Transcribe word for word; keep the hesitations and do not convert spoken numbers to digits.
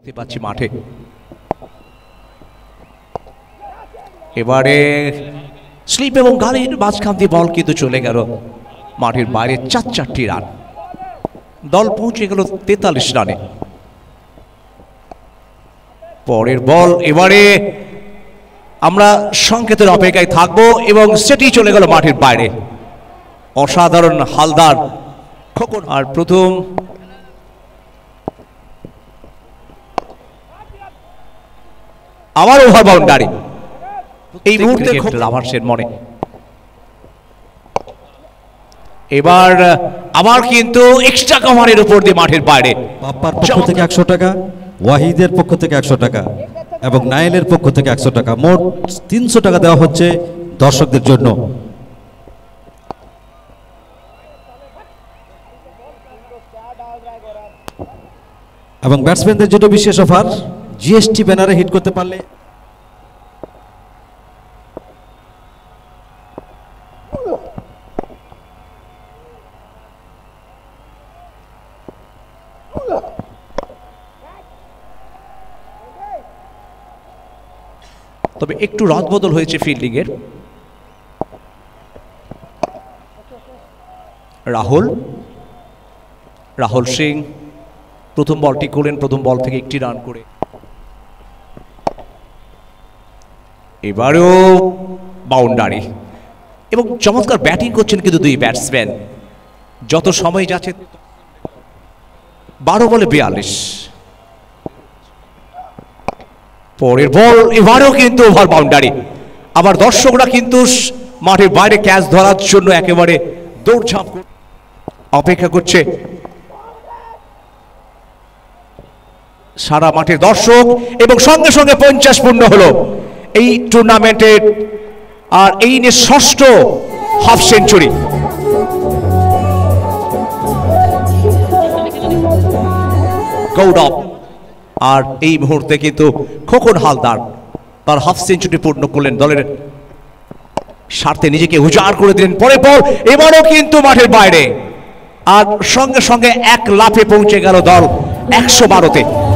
দেখতে পাচ্ছি মাঠে এবারে স্লিপ এবং গাড়ির মাঝখান দিয়ে বল কিন্তু চলে গেল মাঠের বাইরে। চার চারটি রান, দল পৌঁছে গেল তেতাল্লিশ রানে। পরের বল এবারে আমরা সংকেতের অপেক্ষায় থাকবো এবং সেটি চলে গেল মাঠের বাইরে। অসাধারণ হালদার খোকন। আর প্রথম আবার ওভার বাউন্ডারি এই মুহূর্তে লাভার্সের মনে। এবার আবার কিন্তু এক্সট্রা কভারের উপর দিয়ে মাঠের বাইরে। বাপ্পার পক্ষ থেকে একশো টাকা, ওয়াহিদের পক্ষ থেকে একশো টাকা এবং নাইলের পক্ষ থেকে একশো টাকা, মোট তিনশো টাকা দেওয়া হচ্ছে দর্শকদের জন্য। এবং ব্যাটসম্যানদের জন্য বিশেষ অফার, জিএসটি ব্যানারে হিট করতে পারলে তবে একটু রদবদল হয়েছে ফিল্ডিং এর। রাহুল রাহুল সিং প্রথম বলটি করলেন, প্রথম বল থেকে একটি রান করে। এবারেও বাউন্ডারি এবং চমৎকার ব্যাটিং করছেন কিন্তু দুই ব্যাটসম্যান। যত সময় যাচ্ছে বারো বলে বিয়াল্লিশ। পরের বল এবারেও কিন্তু ওভার বাউন্ডারি। আবার দর্শকরা কিন্তু মাঠের বাইরে ক্যাচ ধরার জন্য একেবারে দৌড়ঝাঁপ অপেক্ষা করছে। সারা মাঠের দর্শক এবং সঙ্গে সঙ্গে পঞ্চাশ পূর্ণ হলো এই টুর্নামেন্টের। আর এই নিয়ে ষষ্ঠ হাফ সেঞ্চুরি। গৌরব আর এই মুহূর্তে কিন্তু খোকন হালদার তার হাফ সেঞ্চুরি পূর্ণ করলেন, দলের স্বার্থে নিজেকে উজাড় করে দিলেন। পরে বল এবারও কিন্তু মাঠের বাইরে। আর সঙ্গে সঙ্গে এক লাফে পৌঁছে গেল দল একশো বারোতে।